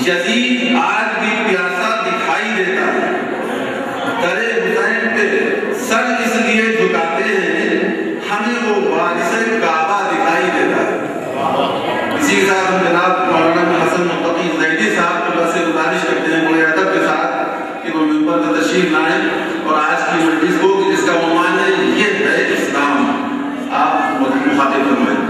یزید آج بھی پیاسا دکھائی دیتا ہے، درے حسین پہ سر اس لیے جھکاتے ہیں ہمیں وہ وارث کعبہ دکھائی دیتا ہے۔ اسی کے ساتھ ہم جناب مولانا حسن متقی زیدی صاحب کو سے گزارش کرتے ہیں بڑے ادب کے ساتھ کہ وہ منبر پر تشریف لائیں اور آج کی مجلس کو جس کا عنوان ہے یہ ہے اسلام، آپ مخاطب فرمائیں۔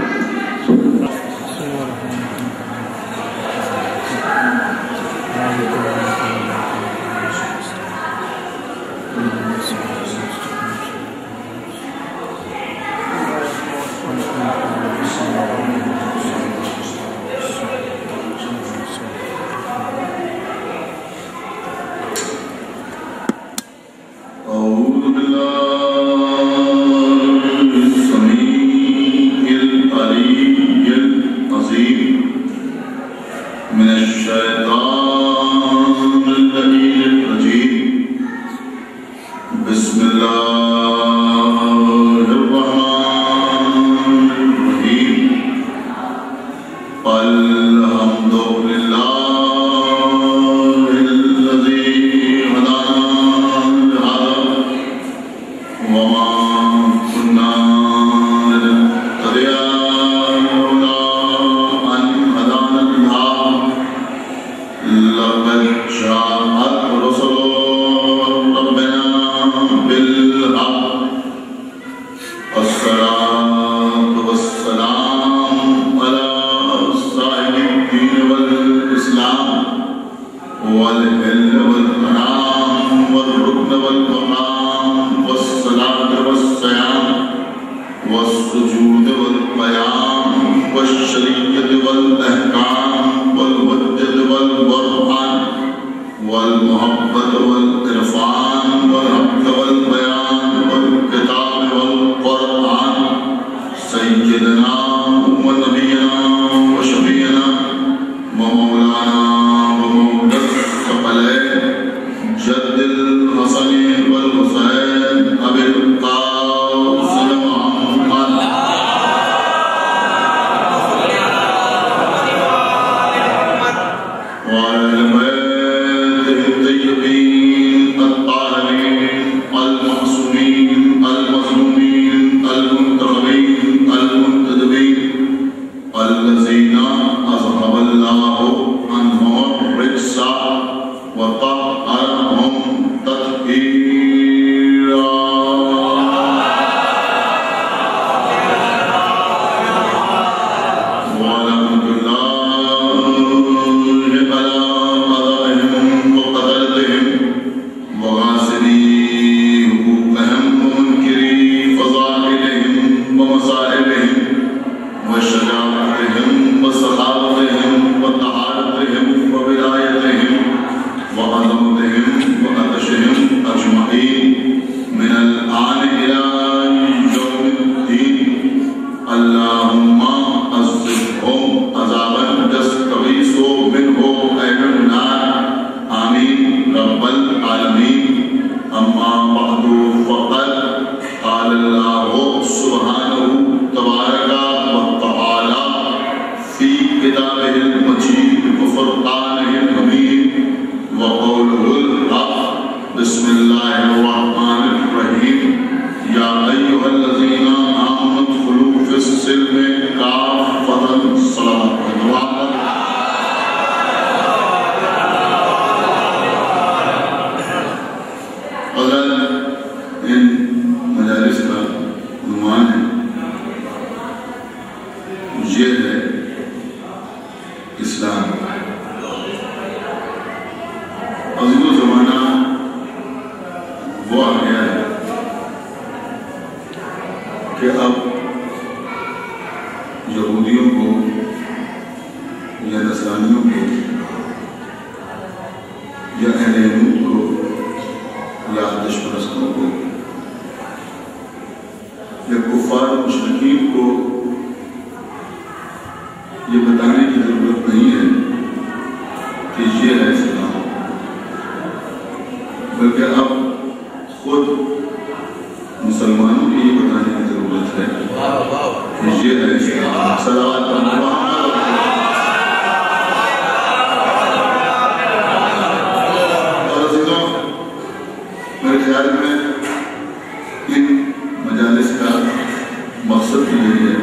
خیال میں ان مجالس کا مقصد بھی یہی ہے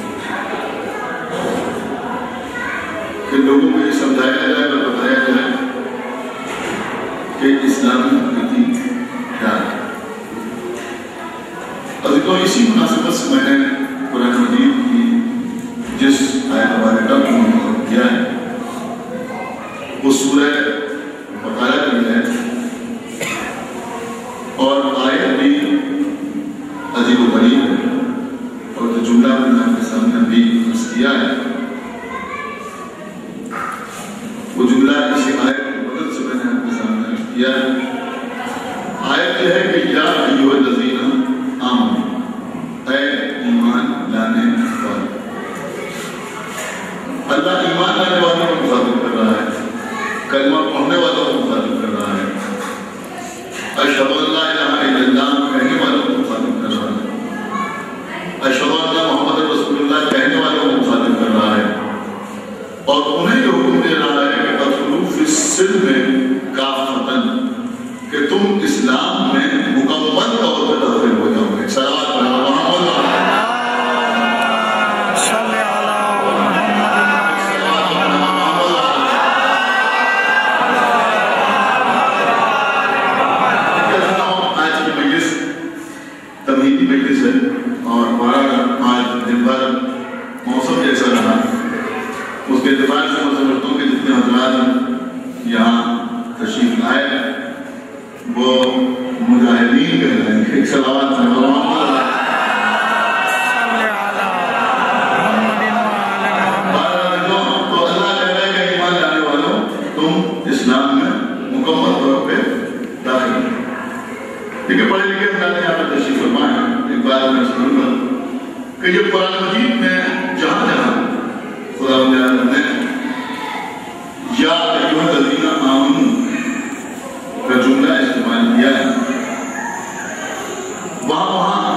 کہ لوگوں کو یہ سمجھایا جائے اور بتایا جائے کہ اسلامی حقیقی کیا ہے. ابھی تو اسی مناسبت سے میں نے قرآن مجید کی جس آیت مبارکہ کو منتخب کیا ہے وہ سورہ بقرہ کی ہے اور آیت بھی عجیب و غریب ہے اور جو جملہ میں نے آپ کے سامنے ابھی عرض کیا ہے وہ جملہ اسی آیت کی مدد سے میں نے آپ کے سامنے عرض کیا ہے. آیت یہ ہے کہ یا ایھا الذین آمنوا، اے ایمان لانے والے. اللہ ایمان لانے والوں کو مخاطب کر رہا ہے، کلمہ پڑھنے والوں کو مخاطب کر رہا ہے، اشہد ان لا الہ الا اللہ کہنے والوں کو مخاطب کر رہا ہے، اشہد ان محمد رسول اللہ کہنے والوں کو مخاطب کر رہا ہے اور انہیں یہ حکم دے رہا ہے کہ ادخلوا فی السلم کافۃ، کہ تم اسلام میں مکمل طور پر داخل ہو جاؤ گے. صلوات پڑھو محمد صلی اللہ تمہیدی مجلس ہے اور ہمارا آج دن بھر موسم جیسا رہا. اس کے اعتبار سے میں سمجھتا ہوں کہ جتنے حضرات یہاں تشریف لائے وہ مجاہدین کہلائیں گے. صلوات پڑھو تو اللہ کہہ رہا ہے کہ ایمان لانے والوں تم اسلام میں مکمل طور پہ داخل ہو. دیکھیں پڑھے لکھے حضرات یہاں پر تشریف فرما ہے. ایک بات میں سنوں گا کہ یہ قرآن مجید میں جہاں جہاں خدا نے یا ایھا الذین آمنوا کا جملہ استعمال کیا ہے وہاں وہاں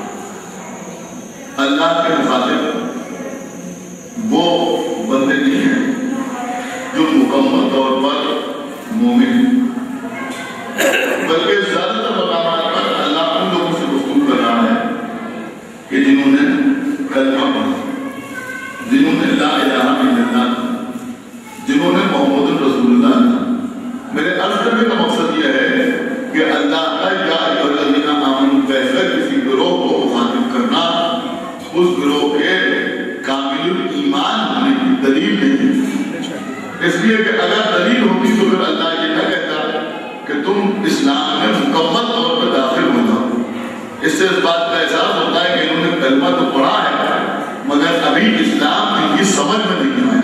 اللہ کے مخاطب وہ بندے نہیں ہیں جو مکمل طور پر مومن ہیں، بلکہ زیادہ تر مقامات پر اللہ ان لوگوں سے گفتگو کر رہا ہے کہ جنہوں نے کلمہ پڑھا، جنہوں نے لا الہ الا اللہ، جنہوں نے محمد رسول اللہ. میرے عرض کرنے کا مقصد یہ ہے کہ اللہ کا یا ایھا الذین آمنوا کہہ کر کسی گروہ کو مخاطب کرنا اس گروہ کے کامل ایمان ہونے کی دلیل نہیں ہے. اس لیے کہ اگر دلیل ہوتی تو پھر اللہ یہ نہ کہتا کہ تم اسلام میں مکمل طور پر داخل ہو جاؤ. اس سے اس بات کا احساس ہوتا ہے کہ انہوں نے کلمہ تو پڑھا ہے مگر ابھی اسلام ان کی سمجھ میں نہیں آیا.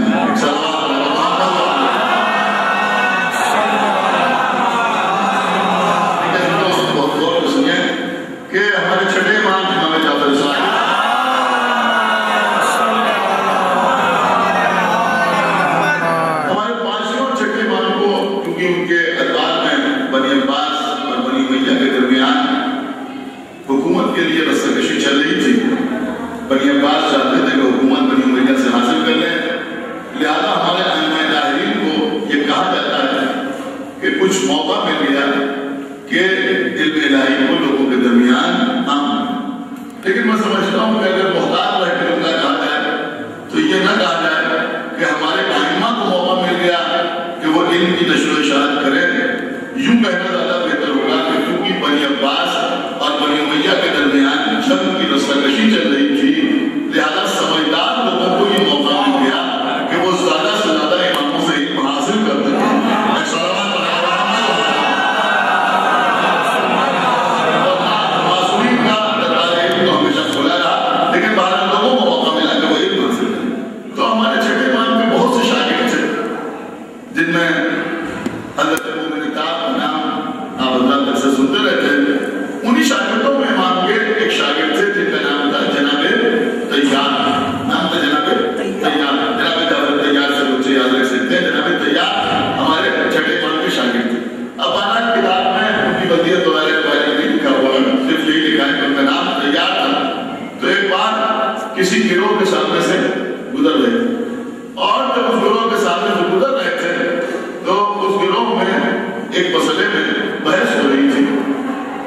بہت غور سے سنیے کہ ہمارے چھٹے امام امام جعفر صاحب ہمارے پانچویں اور چھٹے امام کو کیونکہ ان کے ادوار میں بنی عباس اور بنی امیہ کے درمیان حکومت کے لیے رساکشی چل رہی تھی. بنی عباس چاہتے تھے کہ حکومت بنی امیہ سے حاصل کر لیں، لہذا ہمارے ائمہ طاہرین کو یہ کہا جاتا ہے کہ کچھ موقع مل گیا کہ علم الہی کو لوگوں کے درمیان عام. لیکن میں سمجھتا ہوں کہ اگر محتاط رہ کر ان کا کہا جائے تو یہ نہ کہا جائے کہ ہمارے ائمہ کو موقع مل گیا کہ وہ علم کی نشر و اشاعت کریں. یوں کہنا زیادہ بہتر ہوگا کہ کیونکہ بنی عباس اور بنی امیہ کے درمیان جنگ کی رساکشی چل رہی تھی لہذا سمجھدار لوگوں کو یہ موقع مل گیا کہ وہ زیادہ سے زیادہ اماموں سے علم حاصل کر سکیں. معصومین کا دروازہ علم تو ہمیشہ کھلا رہا لیکن بہرحال لوگوں کو موقع ملا کہ وہ علم حاصل کریں. تو ہمارے چھٹے امام میں بہت سے شاگرد تھے جن میں حضرت مومن طاق کا نام آپ حضرات سے سنتے رہتے ہیں. انہی شاگردوں میں امام کے ایک شاگرد تھے جن کا نام تھا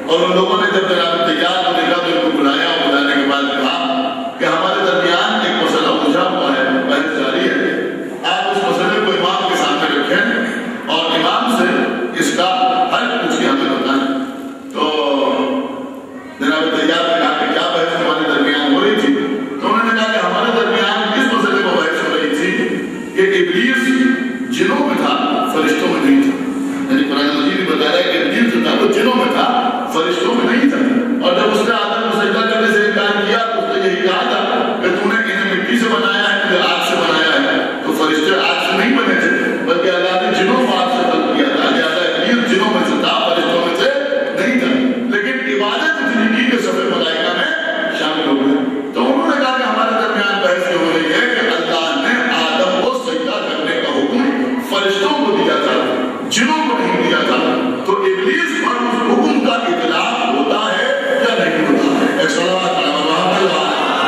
اور ان لوگوں نے جب جناب تیار کو دیکھا تو ان کو بلایا اور بلانے کے بعد کہا کہ ہمارے درمیان ایک مسئلہ الجھا ہوا ہے، بحث جاری ہے، آپ اس مسئلے کو امام کے سامنے رکھیں اور امام سے اس کا حل پوچھ کے ہمیں بتائیں۔ تو جناب تیار نے کہا کہ کیا بحث ہمارے درمیان ہو رہی تھی؟ تو انہوں نے کہا کہ ہمارے درمیان اس مسئلے کو بحث ہو رہی تھی کہ ابلیس جنوں میں تھا، فرشتوں میں نہیں تھا۔ یعنی قرآن مجید نے بتایا کہ ابلیس جو تھا وہ جنوں میں تھا، فرشتوں میں نہیں تھا۔ اور جب اس نے آدم کو سجدہ کرنے سے انکار کیا تو اس نے یہی کہا تھا کہ تو نے انہیں مٹی سے بنایا ہے، مجھے آگ سے بنایا ہے۔ تو فرشتے آگ سے نہیں بنے تھے بلکہ اللہ نے جنوں کو آگ سے خلق کیا تھا، لہٰذا ابلیس جنوں میں سے تھا، فرشتوں میں سے نہیں تھا، لیکن عبادت زندگی کے سفر ملائکہ میں شامل ہو گئے۔ تو انہوں نے کہا کہ ہمارے درمیان بحث یہ ہو رہی ہے کہ اللہ نے آدم کو سجدہ کرنے کا حکم فرشتوں کو دیا تھا، جنوں کو نہیں دیا تھا۔ تو ابلیس پر اس حکم کا اطلاق ہوتا ہے یا نہیں ہوتا ہے؟ ایک صلوات پڑھیں محمد اللہ۔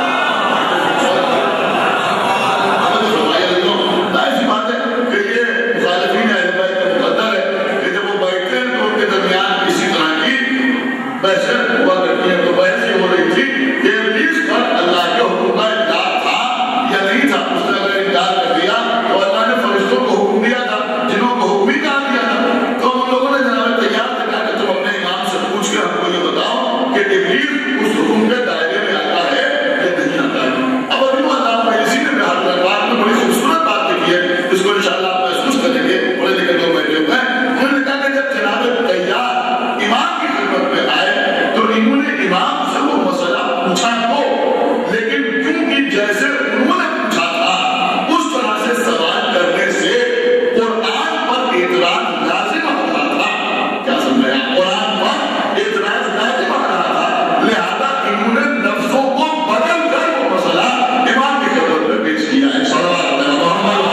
ظاہر سی بات ہے کہ یہ مخالفین اہل بیت کا مقدر ہے کہ جب وہ بیٹھتے ہیں تو ان کے درمیان کسی طرح کی بحث ہوا کرتی ہے۔ تو بحث یہ ہو رہی تھی کہ ابلیس پر اللہ کے حکم کا اطلاق تھا یا نہیں تھا۔ اس نے اگر انکار کر دیا تو اللہ نے فرشتوں کو حکم دیا تھا، جنوں کو حکم ہی کہا دیا تھا۔ تو ہم لوگوں نے جناب تیار سے کہا کہ تم اپنے امام سے پوچھ کے ہم کو یہ بتاؤ کہ ابلیس اس حکم کے دائرے میں آتا ہے یا نہیں آتا ہے۔ اب ابھی وہ اللہ اسی نے بہار دربار میں بڑی خوبصورت بات کی ہے، جس کو انشاءاللہ آپ محسوس کریں گے، پڑھے لکھے لوگ بیٹھے ہوئے ہیں۔ انہوں نے کہا کہ جب جناب تیار امام کی خدمت میں آئے تو انہوں نے امام سے وہ مسئلہ پوچھا تو، لیکن کیونکہ جیسے انہوں نے پوچھا تھا اس طرح سے سوال کرنے سے قرآن پر اعتراض لازم ہو رہا تھا۔ کیا سمجھا؟ قرآن پر اعتراض لازم ہو رہا تھا، لہذا انہوں نے لفظوں کو بدل کر وہ مسئلہ امام کی خدمت میں پیش کیا ہے۔ صلوات علی محمد۔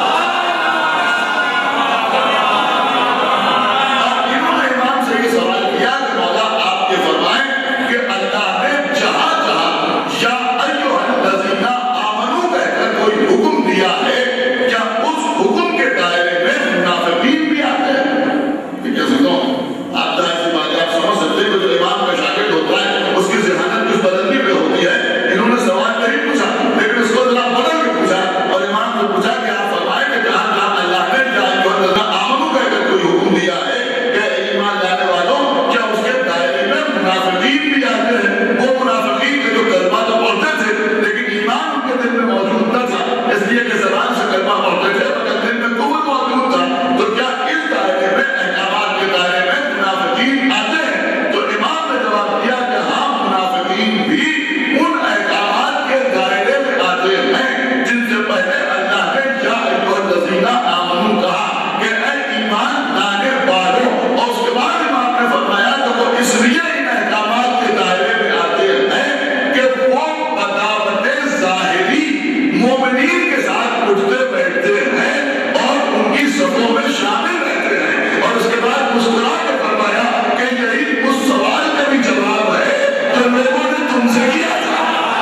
اور انہوں نے امام سے یہ سوال کیا کہ مولا آپ یہ فرمائیں کہ اللہ نے جہاں جہاں یا ایھا الذین آمنوا کہہ کر کوئی حکم دیا ہے، کیا اس حکم کے دائرے میں منافقین بھی آتے ہیں؟ یہ کیا سنو آپ ظاہر سی بات ہے، آپ سمجھ سکتے ہیں کہ جو امام کا شاگرد ہوتا ہے اس کی ذہانت کچھ بدلنی پہ ہوتی ہے۔ انہوں نے سوال نہیں پوچھا لیکن اس کو ذرا بدل کے پوچھا اور امام نے پوچھا کہ آپ فرمائیں کہ جہاں جہاں اللہ نے یا ایھا الذین آمنوا کہہ کر کوئی حکم دیا ہے کہ ایمان لانے والوں، کیا اس کے دائرے میں منافقین بھی آتے ہیں؟ وہ منافقین کے جو کلمہ تو پڑھتے تھے لیکن ایمان ان کے دل میں موجود نہ تھا، اس لیے کہ زبان سے کلمہ پڑھتے تھے مگر دل میں کفر موجود تھا، تو کیا اس دائرے میں احکامات کے دائرے میں منافقین آتے ہیں؟ تو امام نے جواب دیا کہ ہاں، منافقین بھی ان احکامات کے دائرے میں آتے ہیں جن سے پہلے اللہ نے یا ایھا الذین آمنوا کہا کہ اے ایمان لانے والوں، اور اس کے بعد امام نے فرمایا کہ وہ اس لیے ان احکامات کے دائرے میں آتے ہیں کہ وہ بداوت ظاہری مومنین کے ساتھ اٹھتے بیٹھتے ہیں اور ان کی صفوں میں شامل رہتے ہیں۔ اور اس کے بعد مسکرا کے فرمایا کہ یہی اس سوال کا بھی جواب ہے جو لوگوں نے تم سے کیا تھا۔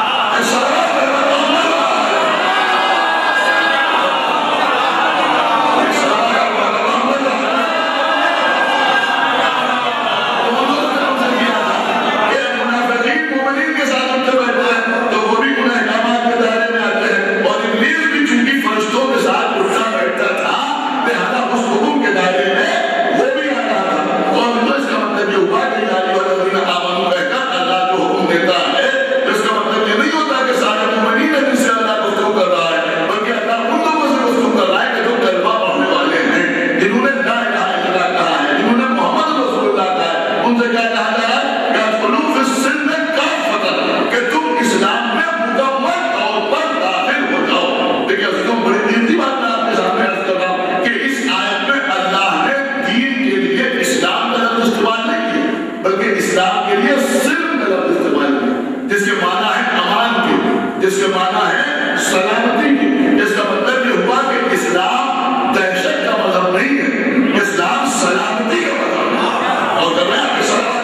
جس کے معنی ہے سلامتی کی، جس کا مطلب یہ ہوا کہ اسلام دہشت کا مذہب نہیں ہے، اسلام سلامتی کا مذہب ہے۔ اور جب میں آپ کے سلام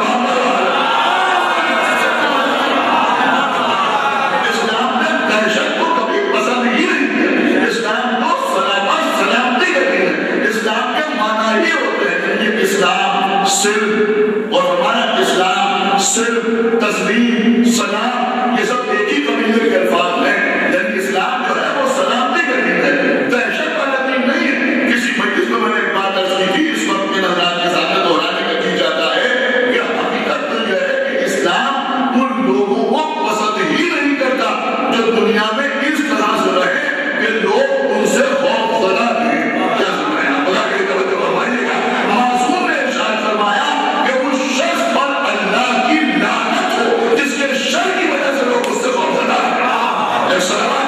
اسلام نے دہشت کو کبھی پسند ہی نہیں کیا، اسلام کو سلامت سلامتی کا دین ہے۔ اسلام کے معنی ہی ہوتے ہیں کہ اسلام صرف اور ہمارا صرف، تسلیم، سلام، یہ سب ایک ہی قبیلے کے الفاظ ہیں. یعنی اسلام جو ہے وہ سلامتی کا دین ہے، دہشت والا دین نہیں ہے. کسی مجلس میں نے ایک بات عرض کی تھی، اس وقت کے حضرات کے سامنے دہرانے کا جی جاتا ہے کہ حقیقت تو یہ ہے کہ اسلام ان لوگوں کو پسند ہی نہیں کرتا جو دنیا میں اس طرح سے رہے کہ لوگ ان سے خوف زدہ ہیں. کیا سن رہے ہیں آپ؟ خدا کی توجہ فرمائیے گا. معصوم نے ارشاد فرمایا کہ اس شخص پر اللہ کی لعنت ہو جس کے شر کی وجہ سے لوگ اس سے خوف زدہ ہیں. ایک سلامات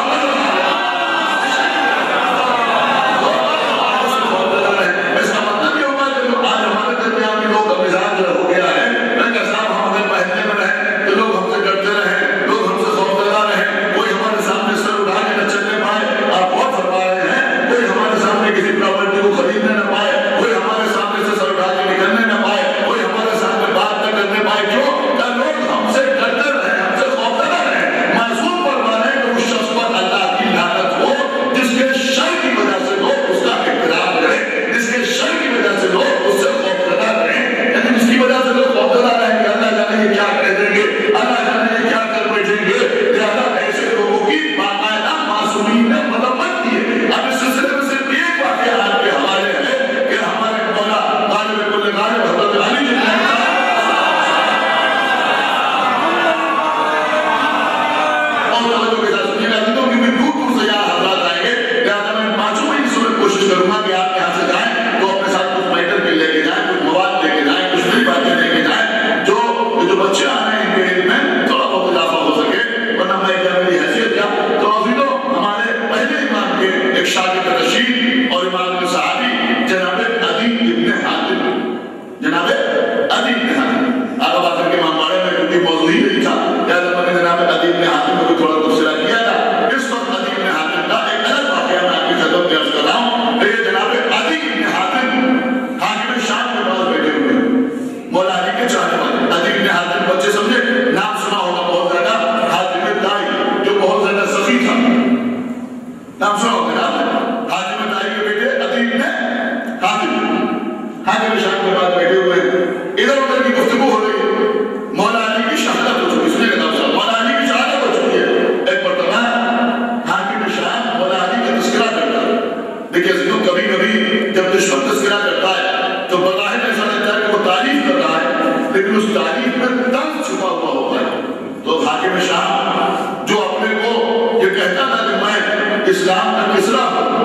اسلام کا کسرا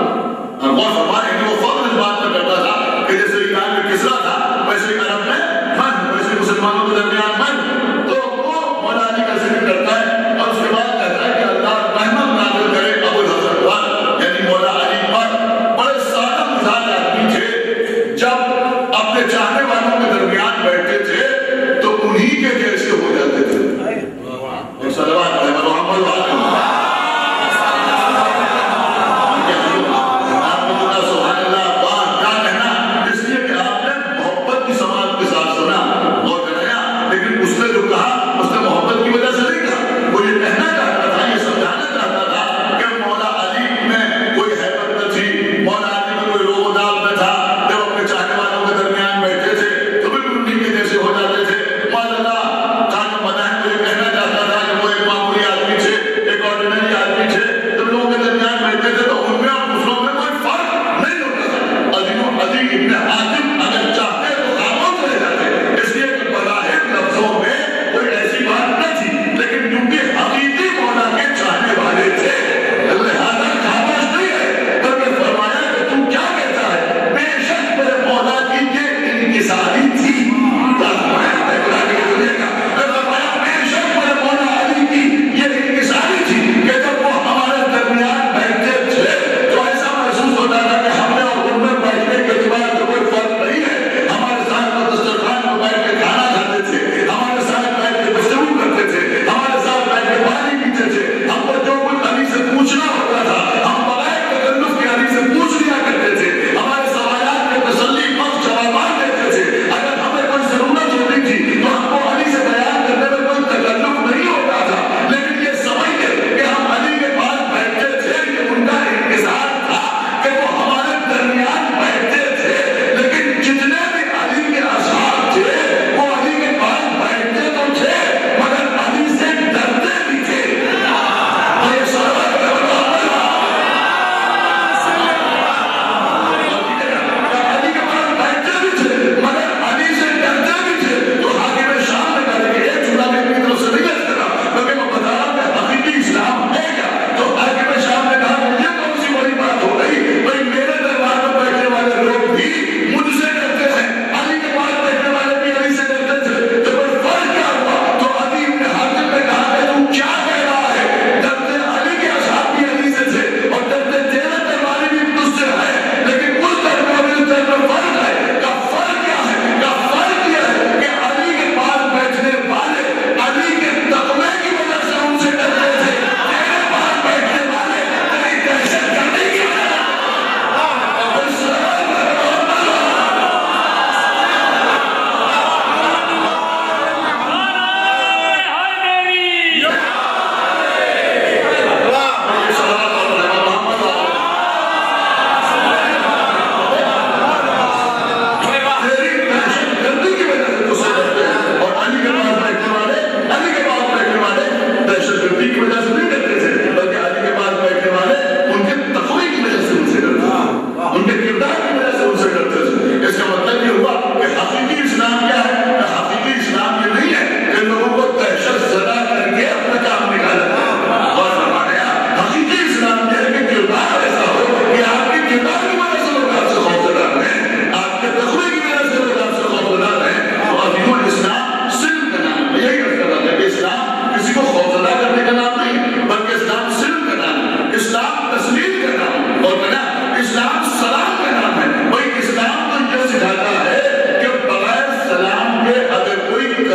اور فرمانے کہ وہ فضل اس بات میں کرتا تھا کہ جیسے ایران میں کسرا تھا ویسے عرب میں من، ویسے مسلمانوں کے درمیان من. تو وہ مولا علی کا ذکر کرتا ہے اور اس کے بعد کہتا ہے کہ اللہ رحمت نازل کرے ابو الحسن پر، یعنی مولا علی پر. بڑے سادہ مزاج آدمی تھے، جب اپنے چاہنے والوں کے درمیان بیٹھتے تھے تو انہی کے جیسے ہو جاتے تھے. صلوات علیہ محمد علیہ لیکن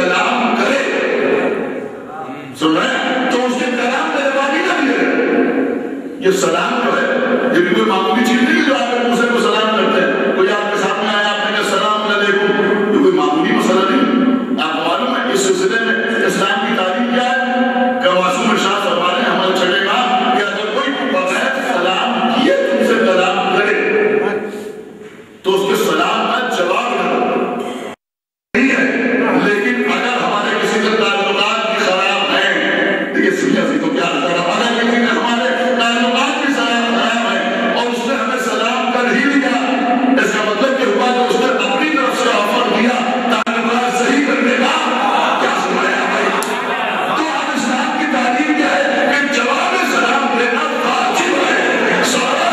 کلام کرے، سن رہے ہیں، تو اس کے کلام کا جواب ہی نہ ملے۔ یہ سلام جو ہے یہ بھی کوئی معمولی چیز نہیں جو آپ ایک دوسرے کو سلام کرتے ہیں۔ کوئی آپ کے سامنے آیا، آپ نے کہا السلام علیکم، یہ کوئی معمولی مسئلہ نہیں۔ آپ کو معلوم ہے اس سلسلے میں اسلام کی تعلیم کیا ہے؟ کہ معصوم ارشاد فرما رہے ہیں ہمارے چھٹے امام کہ اگر کوئی بغیر سلام کیے تم سے کلام کرے تو اس کے سلام کا جواب نہ نہیں ہے۔ لیکن اگر ہمارے کسی سے تعلقات بھی خراب ہیں، دیکھیے سمجھا سی تو کیا ہوتا ہے، اگر کسی نے ہمارے تعلقات بھی خراب ہیں اور اس نے ہمیں سلام کر ہی لیا، اس کا مطلب کہ ہوا کہ اس نے اپنی طرف سے آفر دیا تعلقات صحیح کرنے کا، کیا سمجھایا بھائی؟ تو اب اسلام کی تعلیم کیا ہے کہ جواب سلام دینا واجب ہے۔ سلام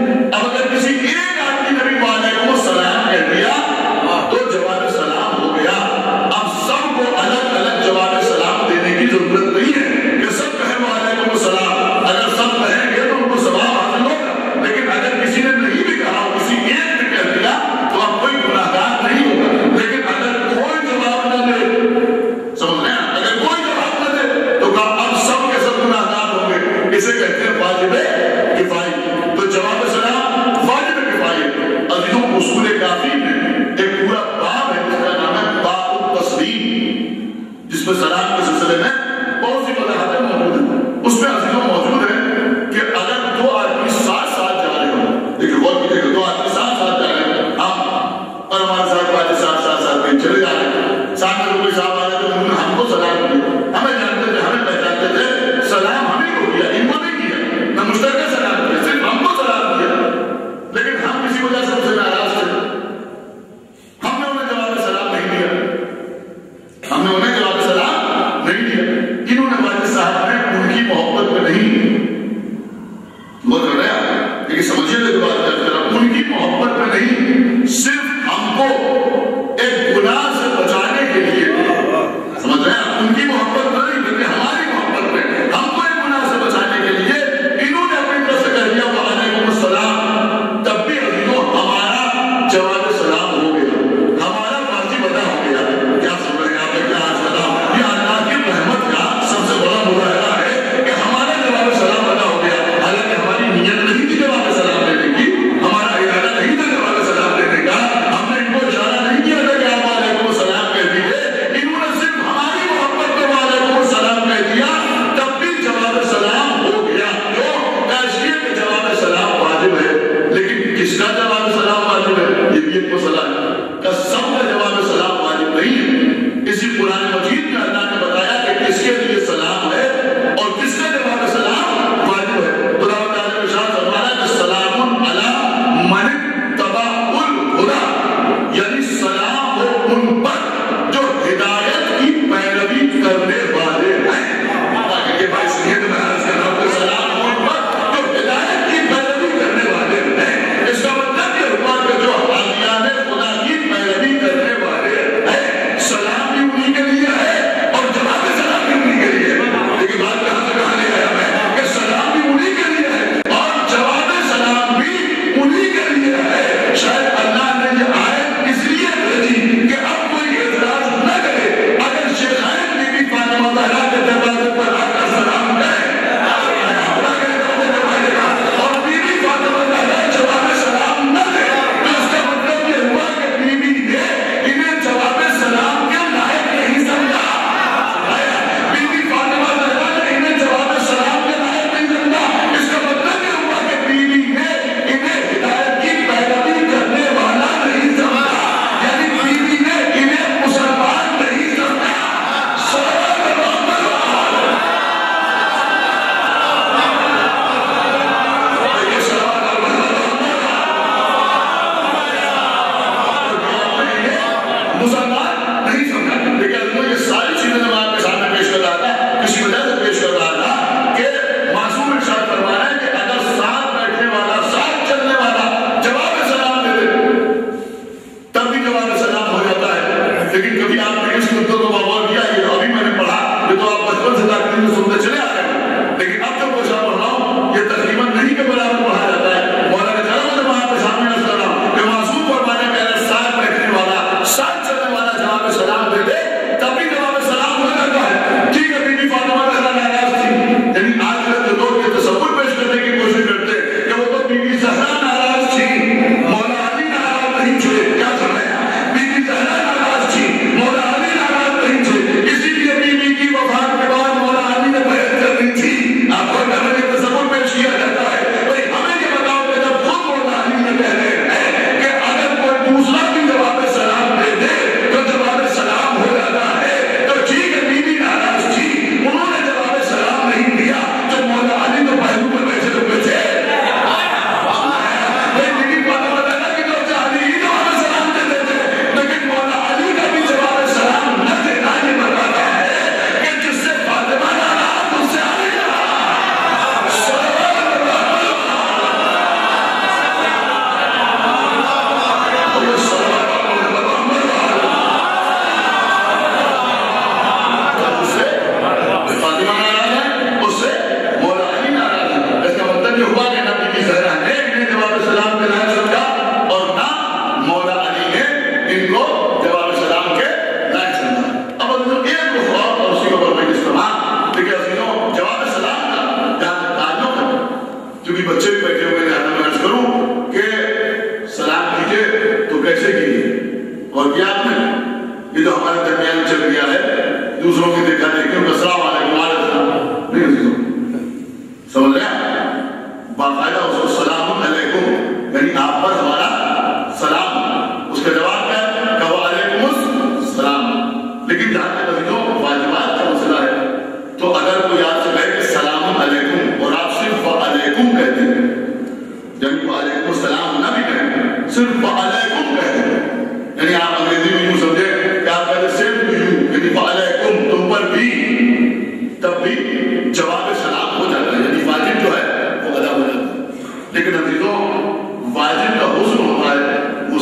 تو جواب سلام ہو گیا ایک بات کرتے ہیں، ان کی محبت میں نہیں، صرف ہم کو ایک گناہ سے بچانے کے لیے، سمجھ رہے ہیں، ان کی محبت میں نہیں بلکہ ہماری محبت میں، ہم کو ایک گناہ سے بچانے کے لیے انہوں نے اپنی طرف سے کہہ دیا وعلیکم السلام، تب بھی عزیزوں ہمارا جواب سلام ہو گیا، ہمارا واجب ادا ہو گیا۔ کیا سن رہے ہیں آپ؟ کیا سلام، یہ اللہ کی رحمت کا سب سے بڑا مظاہرہ ہے کہ ہمارا جواب سلام ادا ہو گیا، حالانکہ ہماری نیت نہیں تھی جواب سلام دینے کی، ہمارا ارادہ نہیں تھا جواب سلام دینے کا، ہم نے ان کو اشارہ نہیں کیا تھا کہ آپ وعلیکم السلام کہہ دیجیے، انہوں نے صرف ہماری محبت میں وعلیکم السلام کہہ دیا، تب بھی جواب سلام ہو گیا۔ کیوں؟ اس لیے کہ جواب سلام واجب ہے، لیکن کس کا جواب سلام واجب ہے؟ یہ بھی ایک مسئلہ ہے کہ سب کا جواب سلام واجب نہیں ہے۔ اسی قرآن مجید میں اللہ نے بتایا کہ کس کے لیے سلام ہے اور کس کا جواب سلام واجب ہے۔ خدا تعالیٰ نے ارشاد فرمایا کہ سلام علی من اتبع الہدی، یعنی سلام ہو ان پر جو ہدایت کی پیروی کرنے والے ہیں۔ یہ بھائی سنیے تو میں عرض کر رہا ہوں کہ سلام ہو ان پر جو ہدایت کی پیروی کرنے والے ہیں۔ اس کا مطلب یہ ہوا کہ جو حامیان خدا کی پیروی کرنے والے ہیں، سلام بھی انہی کے لیے ہے اور جواب سلام بھی انہی کے لیے ہے۔ لیکن بات کہاں سے کہاں لے آیا میں کہ سلام بھی انہی کے لیے ہے اور جواب سلام بھی انہی کے لیے ہے۔ شاید اللہ نے یہ آیت اس لیے بھیجی کہ اب کوئی اعتراض نہ کرے اگر شیخین بی بی فاطمہ زہرا کے دروازے پر آ کر سلام کہیں اور بی بی فاطمہ زہرا جواب سلام نہ دے، تو اس کا مطلب یہ ہوا کہ بی بی نے انہیں جواب سلام کے لائق نہیں سمجھا۔ بی بی فاطمہ زہرا نے انہیں جواب سلام کے لائق نہیں سمجھا، اس کا مطلب یہ ہوا کہ بی بی نے انہیں ہدایت کی پیروی کرنے والا نہیں سمجھا، یعنی بی بی نے انہیں مسلمان نہیں سمجھا۔ مسلمان نہیں سمجھا، لیکن یہ ساری چیزیں میں آپ کے سامنے پیش کر رہا تھا، کسی وجہ سے پیش کر رہا تھا کہ معصوم ارشاد فرما رہا ہے کہ اگر ساتھ بیٹھنے والا، ساتھ چلنے والا جواب سلام دے دے تب بھی جواب سلام ہو جاتا ہے۔ لیکن کبھی آپ نے اس مدت کو غور کیا؟ یہ ابھی میں نے پڑھا، یہ تو آپ بچپن سے تاکہ میں سنتے چلے آ رہے ہیں، لیکن اب جب کوشاں پڑھ رہا ہوں یہ تقریباً نہیں کے برابر پڑھا جاتا ہے۔ مولانا جلال میں آپ کے سامنے عرض کر رہا ہوں کہ معصوم فرمانے میں اگر ساتھ بیٹھنے والا، ساتھ چلنے والا جواب سلام دے دے تب بھی جواب سلام ہو جاتا ہے۔ ٹھیک ہے، بی بی فاطمہ زہرا ناراض تھی، یعنی آج کل جو لوگ یہ تصور پیش کرنے کی کوشش کرتے ہیں کہ وہ تو بی بی زہرا ناراض تھی، مولا علی ناراض نہیں تھے۔ کیا کر رہے ہیں؟ بی بی زہرا ناراض تھی، مولا علی ناراض نہیں تھے، اسی لیے بی بی کی وفات کے بعد مولا علی نے بیعت کرنی تھی۔ آپ کو گھر میں تصور پیش کیا جاتا ہے، بھائی ہمیں یہ بتاؤ کہ جب خود مولا علی نے کہہ رہے ہیں کہ اگر کوئی دوسرا بھی جواب سلام دے دے تو جواب سلام ہو جاتا ہے، تو ٹھیک ہے بی بی ناراض تھی، انہوں نے جواب سلام نہیں دیا، تو مولا علی تو پہلو پر بیٹھے ہوئے تھے۔ بھائی بی بی فاطمہ زہرا کی طرف سے علی ہی جواب سلام دے دیتے، لیکن مولا علی کا بھی جواب سلام نہ دینا یہ بتاتا ہے کہ جس سے فاطمہ ناراض اس سے علی بچے بھی بیٹھے ہوئے ہیں، میں عرض کروں کہ سلام کیجئے تو کیسے کیجئے؟ اور کیا آپ نے یہ جو ہمارے درمیان چل گیا ہے دوسروں کی دیکھا دیکھیں کہ السلام علیکم السلام نہیں عزیزوں، سمجھ رہے ہیں؟ باقاعدہ اس کو سلام علیکم، یعنی آپ پر ہمارا سلام، اس کا جواب کیا ہے کہ وعلیکم السلام۔ لیکن جہاں تک عزیزوں واجبات کا مسئلہ ہے تو اگر کوئی آپ سے کہے کہ سلام علیکم اور آپ صرف وعلیکم کہتے ہیں، یعنی وعلیکم السلام نہ بھی کہیں، صرف وعلیکم کہتے ہیں، یعنی آپ انگریزی میں یوں سمجھے کہ آپ کہتے ہیں سیم ٹو یو، یعنی وعلیکم تم پر بھی، تب بھی جواب سلام ہو جاتا ہے، یعنی واجب جو ہے وہ ادا ہو جاتا ہے۔ لیکن عزیزوں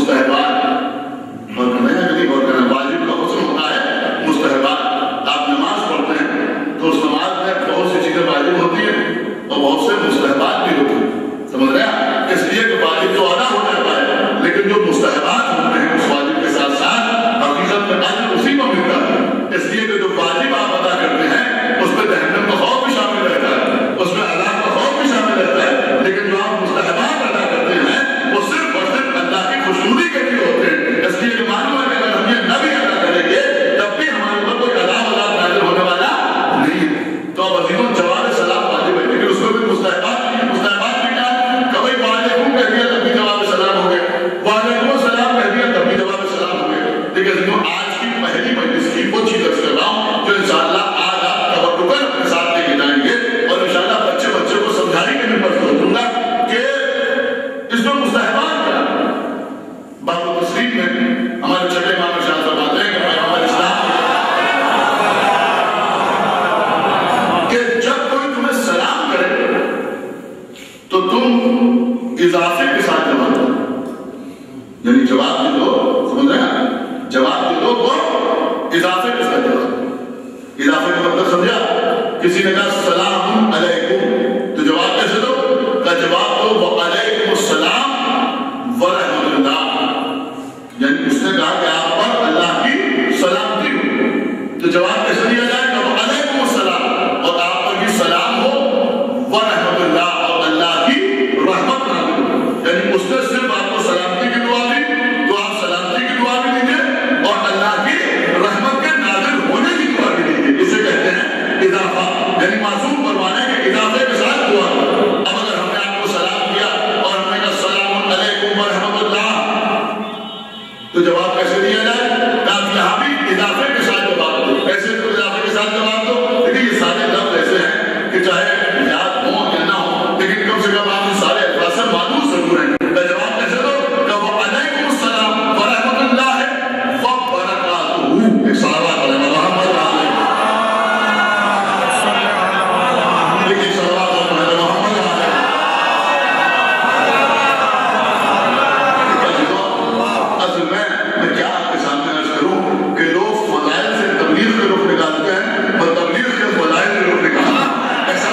مستحبات اور واجب کا حسن ہوتا ہے مستحبات. آپ نماز پڑھتے ہیں تو اس نماز میں بہت سی چیزیں واجب ہوتی ہیں اور بہت سے مستحبات بھی ہوتے ہیں. سمجھ رہے ہیں؟ اس لیے کہ واجب تو ادا ہو جاتا ہے لیکن جو مستحبات ہوتے ہیں اس واجب کے ساتھ ساتھ حقیقت میں اجر اسی کو ملتا ہے. اس لیے کہ جو واجب آپ ادا کرتے ہیں اس میں جہنم کا خوف بھی شامل رہتا ہے, اس میں عذاب کا خوف بھی شامل رہتا ہے, لیکن جو آپ مستحبات ادا کرتے ہیں وہ صرف اور صرف اللہ کی خوشنودی کے لیے ہوتے ہیں. اس لیے کہ معلوم ہے کہ اگر ہم یہ نہ بھی ادا کریں گے تب بھی ہمارے اوپر کوئی عذاب نازل ہونے والا نہیں ہے. تو اب عزیزوں جواب سلام واجب ہے لیکن اس میں بھی مستحبات بھی کیا کبھی وعلیکم کہہ دیا تب بھی جواب سلام ہو گئے, وعلیکم السلام کہہ دیا تب بھی جواب سلام ہو گئے. لیکن عزیزوں آج کی پہلی مجلس کی وہ چیز درج کر رہا ہوں جو انشاءاللہ آج آپ تبرکن اپنے ساتھ لے کے جائیں گے اور انشاءاللہ بچے کو سمجھانے کے لیے پر زور دوں گا کہ اس میں مستحبات کیا. باب تسلیم میں ہمارے چھٹے امام ارشاد فرماتے ہیں کہ پیغمبر اسلام کہ جب کوئی تمہیں سلام کرے تو تم اضافے کے ساتھ جواب دو, یعنی جواب دے دو. سمجھ رہے ہیں؟ جواب دے دو وہ اضافے کے ساتھ جواب دو. اضافے کا مطلب سمجھا؟ کسی نے کہا السلام علیکم تو جواب کیسے دو؟ کا جواب دو وعلیکم السلام ورحمۃ اللہ, یعنی اس نے کہا کہ آپ پر اللہ کی سلامتی ہو تو جواب کیسے دیا جائے کہ وعلیکم السلام اور آپ پر بھی سلام ہو ورحمۃ اللہ اور اللہ کی رحمت نازل ہو. یعنی اس نے صرف آپ کو سلامتی کی دعا دی تو آپ سلامتی کی دعا بھی دیجیے اور اللہ کی رحمت کے نازل ہونے کی دعا بھی دیجیے. اسے کہتے ہیں اضافہ, یعنی معصوم پروانے کے اضافے کے ساتھ دعا. اب اگر ہم نے آپ کو سلام کیا اور ہم نے کہا السلام علیکم ورحمۃ اللہ تو جواب کیسے دیا جائے؟ آپ یہاں بھی اضافے کے ساتھ جواب دو. ایسے تو اضافے کے ساتھ جواب دو لیکن یہ سارے لفظ ایسے ہیں کہ چاہے یاد ہو یا نہ ہو لیکن کم سے کم آپ ان سارے الفاظ سے معلوم ضرور ہیں. جواب کیسے دو کہ وہ علیکم السلام ورحمۃ اللہ وبرکاتہ. ایک صلوات علی محمد علیہ لیکن صلوات علی محمد علیہ. اصل میں کیا آپ کے سامنے عرض کروں کہ لوگ فضائل سے تبلیغ کے رخ نکالتے ہیں اور تبلیغ کے فضائل کے رخ نکالتے ہیں. ایسا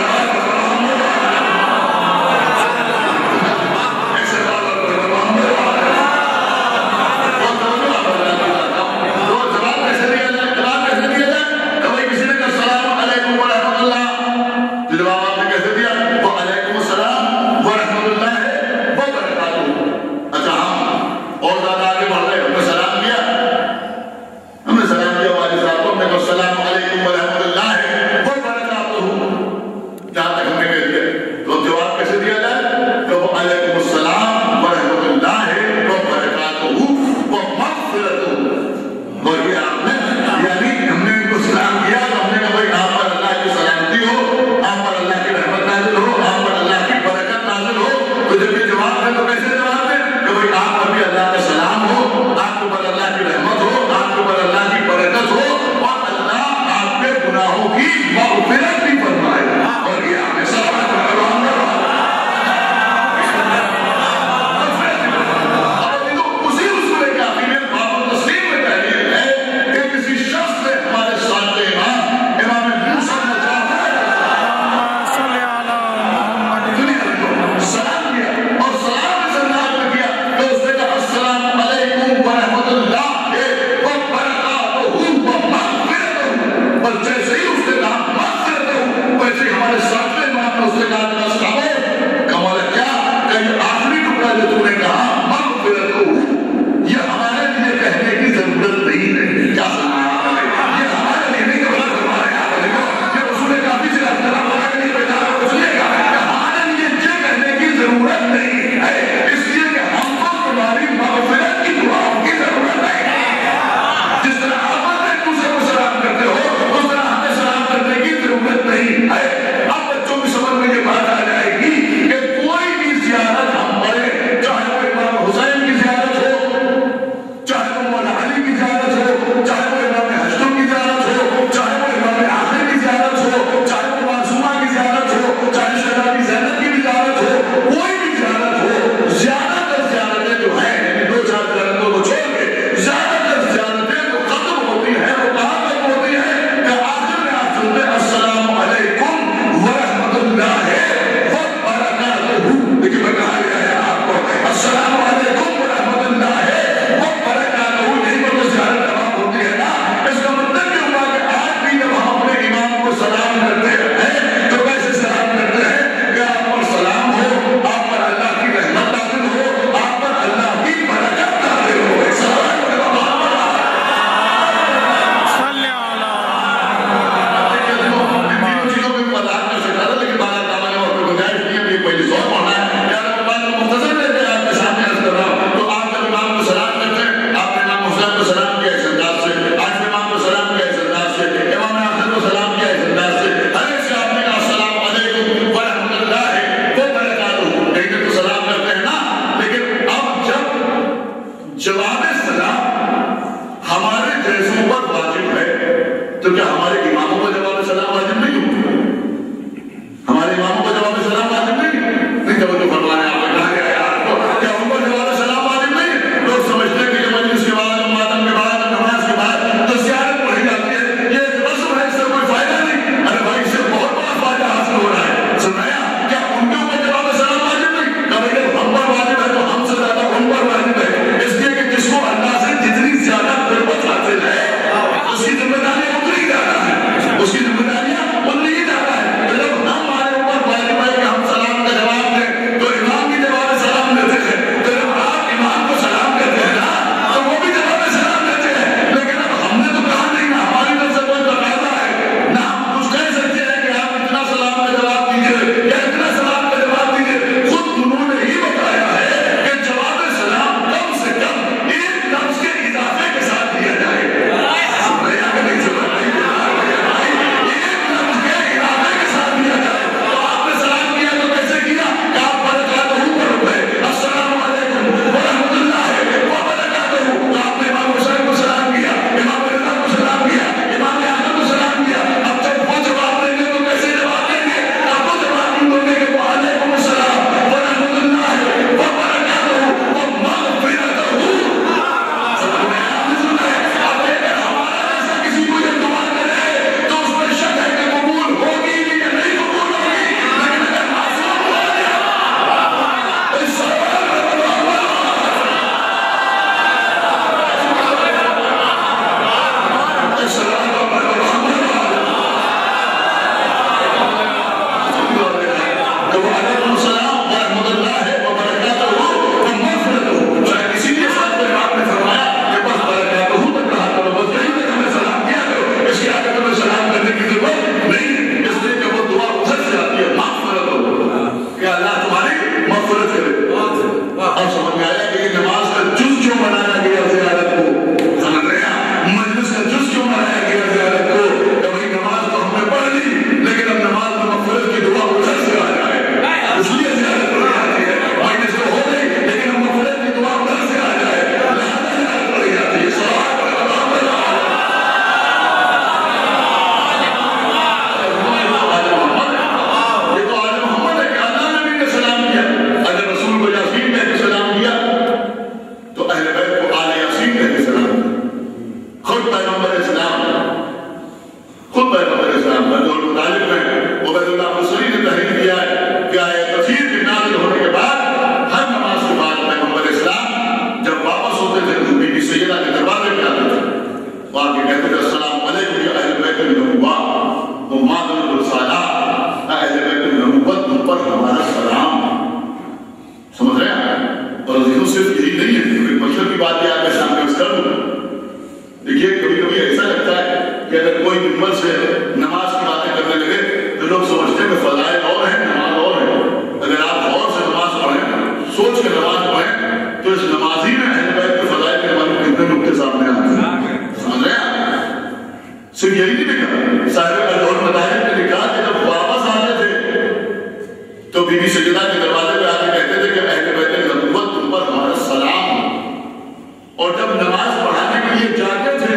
صرف یہی نہیں ہے، ایک مطلب کی بات یہ آپ کے سامنے اس کر دوں. دیکھیے کبھی کبھی ایسا لگتا ہے کہ اگر کوئی ممبر سے نماز کی باتیں کرنے لگے تو لوگ سمجھتے ہیں کہ فضائل اور ہیں، نماز اور ہے. اگر آپ غور سے نماز پڑھیں، سوچ کے نماز پڑھیں، تو اس نمازی میں اہل بیت کے فضائل کے بارے میں کتنے نقطے سامنے آتے ہیں. سمجھ رہے ہیں؟ صرف یہی نہیں لکھا، صاحب الدور مذاہب نے لکھا کہ جب واپس آتے تھے تو بی بی سیدہ کے دروازے پہ آ کے کہتے تھے کہ اہل بیت نبوت تم پر ہمارا سلام. اور جب نماز پڑھانے کے لیے جاتے تھے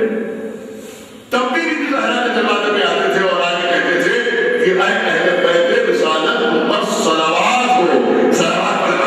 تب بھی بی بی زہرا کے دروازے پہ آتے تھے اور آگے کہتے تھے کہ اے اہل بیت رسالت تم پر صلوات ہو، صلوات پر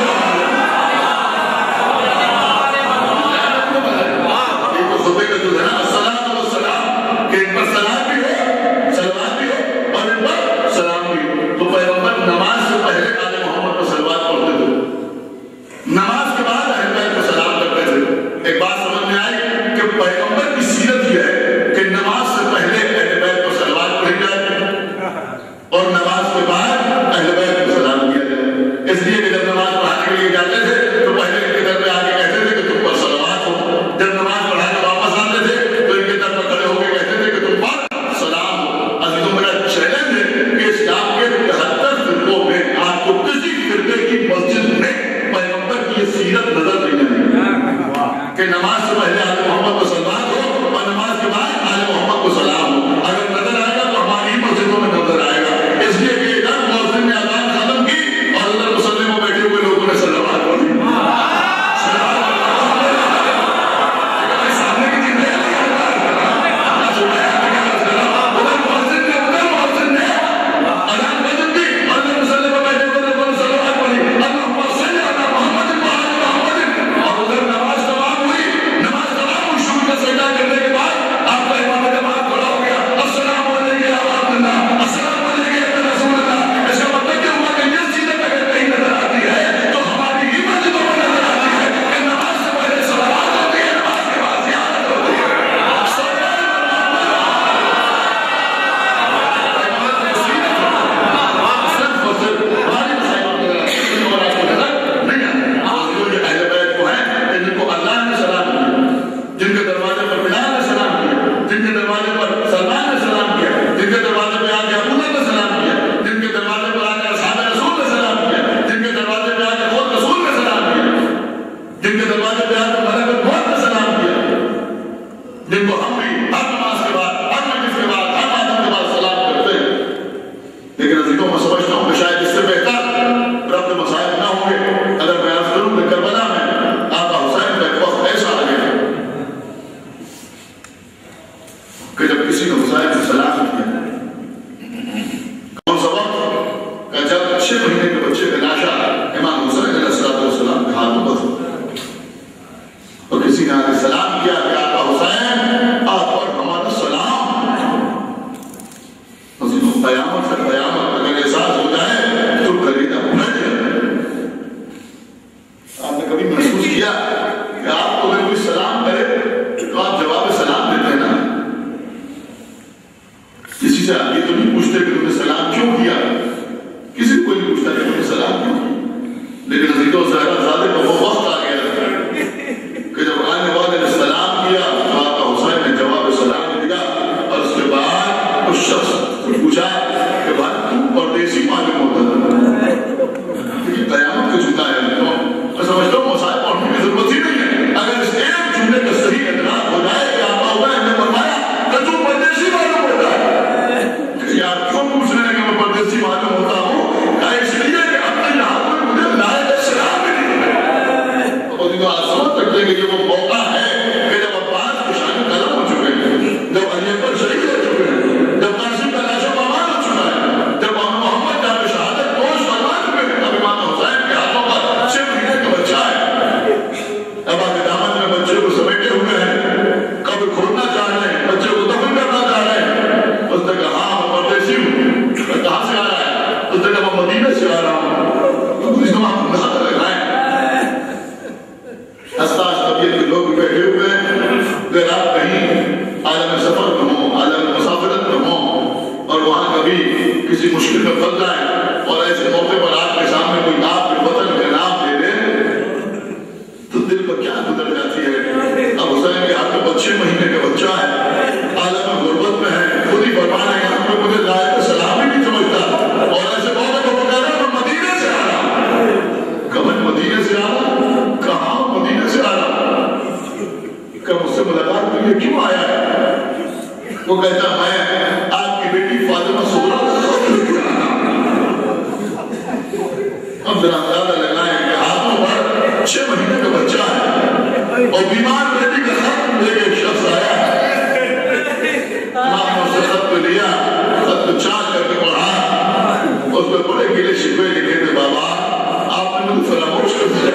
یہ تو خطبے کا جو ہے نا السلام والسلام، کہ ان پر سلام بھی ہو، صلوات بھی ہو اور ان پر سلام بھی ہو. تو پیغمبر نماز سے پہلے آل محمد پر صلوات پڑھتے تھے، نماز کے بعد اہل بیت کو سلام کرتے تھے. ایک بات سمجھ میں آئی کہ پیغمبر کی سیرت یہ ہے کہ نماز سے پہلے اہل بیت کو صلوات پڑھی جائے اور نماز کے بعد اہل بیت کو سلام کیا جائے. اس لیے کہ جب نماز پڑھانے کے لیے جاتے تھے تو پہلے ان کے در پہ آ کے کہتے تھے کہ تم پر صلوات ہو. جب نماز پڑھا کے واپس آتے تھے تو ان کے در پر کھڑے ہو کے کہتے تھے کہ تم پر سلام ہو. عزیزوں میرا چیلنج ہے کہ اسلام کے 73 فرقوں میں آپ کو کسی فرقے کی مسجد میں پیغمبر کی یہ سیرت نظر نہیں آئی کہ نماز سے پہلے آل محمد کو سلام ہو اور نماز کے بعد آل محمد کو سلام ہو. اگر نظر آئے گا تو ہماری مسجدوں میں نظر آئے گا. اس لیے کہ ادھر مؤذن نے اذان ختم کی اور ادھر مصلی میں بیٹھے ہوئے لوگوں نے صلوات پڑھی. سامنے کی چیزیں قیامت کا جھوٹا ہے. میں سمجھتا ہوں مسائل پڑھنے کی ضرورت ہی مدینے سے آ رہا؟ کہاں مدینے سے آ رہا؟ کہ مجھ سے ملاقات کے لیے کیوں آیا ہے؟ وہ کہتا میں آپ کی بیٹی فاطمہ صغریٰ ہم ذرا اندازہ لگائیں کہ ہاتھوں پر 6 مہینے کا بچہ ہے اور بیمار بیٹی کا خط لے کے ایک شخص آیا ہے، امام نے اسے خط پہ لیا، خط کو چاک کر کے پڑھا، اس پہ بڑے گلے شکوے لکھے تھے، بابا آپ نے مجھے فراموش کر دیا،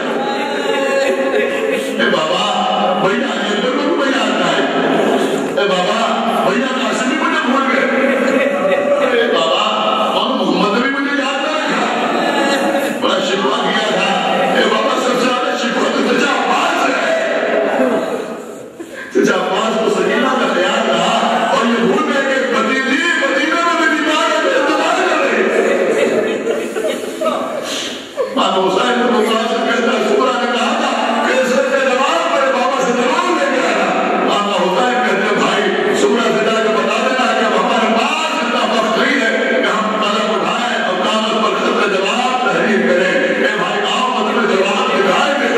اے بابا بھیا یہ پر کو بھیا آتا ہے، اے بابا بھیا قاسم بھی مجھے بھول گئے، اے بابا اور محمد بھی مجھے یاد نہ رکھا، بڑا شکوہ کیا تھا، اے بابا سب سے زیادہ شکوہ تو چچا عباس ہے، چچا عباس کو سکینہ کا خیال رہا اور یہ بھول گئے کہ مدینہ میں بیمار ہے تو انتظار کر رہے، ماں حسین کو قاسم کہتا ہے صغریٰ نے کہا تھا کہ سر کے جواب پر بابا سے ضرور لے کے آنا، ماں حسین کہتے ہیں بھائی صغریٰ سے جا کے بتا دینا کہ اب ہمارے پاس اتنا وقت نہیں ہے کہ ہم قلم اٹھائیں اور کاغذ پر خط کا جواب تحریر کریں، اے بھائی آؤ مطلب جواب دکھائیں گے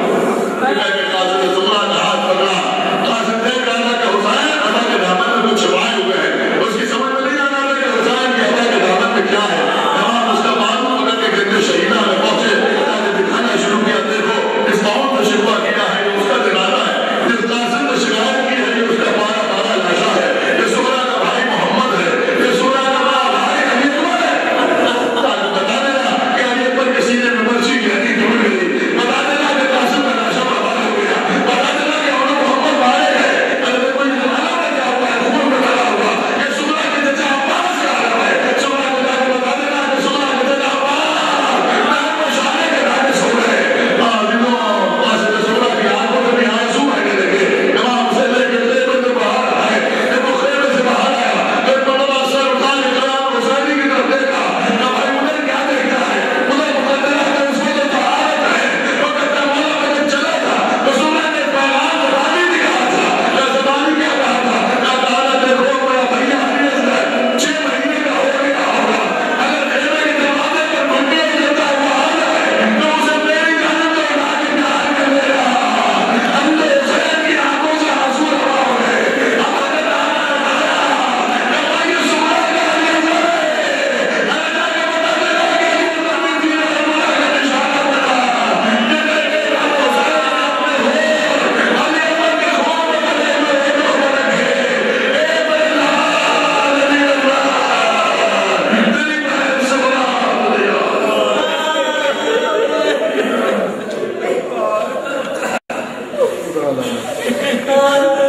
قاسم نے صغریٰ کا ہاتھ پکڑا، قاسم دیکھ رہا تھا کہ حسین عطا کے دامن میں کچھ چھپائے ہوئے ہیں، اس کی سمجھ میں نہیں آنا رہا کہ حسین کی عطا کے دامن میں کیا ہے، امام اس کا معلوم پکڑ کے کہتے شہیدہ میں پہنچے، دکھانا شروع کیا، دیکھو اس قوم نے شکوہ کیا ہے یہ اس کا جنازہ ہے، جس قاسم نے شکایت کی ہے یہ اس کا بارہ بارہ لاشا ہے، یہ صغریٰ کا بھائی محمد ہے، یہ صغریٰ کا بھائی علی اکبر ہے، تاکہ بتا دینا کہ علی اکبر کے سینے میں مرچی کی ہڈی ٹوٹ گئی، بتا دینا کہ قاسم کا لاشا برباد ہو گیا، بتا دینا کہ انہوں محمد مارے گئے، اگر کوئی زمانہ میں کیا ہوا ہے خون میں ڈالا ہوا، یہ صغریٰ کے چچا عباس کا عالم ہے، صغریٰ کو جا کے بتا دینا کہ صغریٰ کے چچا عباس میں مشاہدے کے دانے سو رہے ہیں، قاسم صغریٰ کی آنکھوں میں بھی آنسو آنے لگے، امام سے لے کے خیمے سے باہر آئے، جب وہ خیمے سے باہر آیا پھر بڑا سر اٹھا کے قیام حسینی کی طرف دیکھا کہ بھائی ادھر کیا دیکھتا ہے، ادھر مقدرہ ہے اس میں تو طہارت ہے، وہ کہتا ہے مولا میں جب چلا تھا تو صغریٰ نے پیغام زبانی دکھا تھا، یا زبانی کیا کہا تھا، کہا تعالیٰ دیکھو میرا بھیا علی اصغر 6 مہینے کا ہو گیا ہوگا، اگر خیمے کے دروازے پر گھنٹیاں بجاتا ہوا آ جائے تو اسے میری جانب کو اٹھا کے پیار کر لے گا، ہم تو حسین کی آنکھوں سے آنسو روا ہو گئے، اب اگر کہ بھائی یہ صغریٰ کا علی اصغر ہے، اگر جا کے بتا دینا کہ علی اصغر نے دین کربلا کا نشانہ بنا، یہ دیکھے کہ حسین اپنے ہو علی اصغر کے خون میں گلے میں ہونوں میں رکھے، اے میرے لال علی اصغر تیری بہن صغریٰ دیا خدا